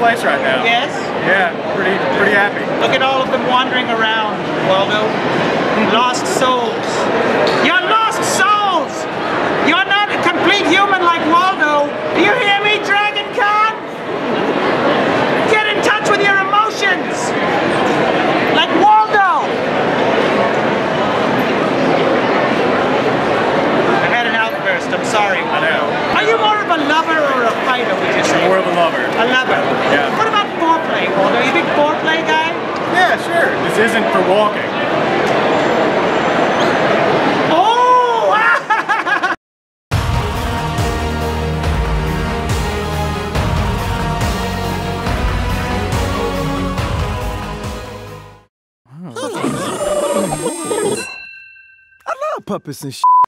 place right now. Yes? Yeah, pretty happy. Look at all of them wandering around, Waldo. Lost souls. You're lost souls! You're not a complete human like Waldo. Do you hear me, DragonCon? Get in touch with your emotions! Like Waldo! I had an outburst, I'm sorry, Waldo. I know. Are you more of a lover or a fighter, would you say? More of a lover. A lover? Yeah. What about foreplay, Waldo? Are you a big foreplay guy? Yeah, sure. This isn't for walking. I love puppets and shit.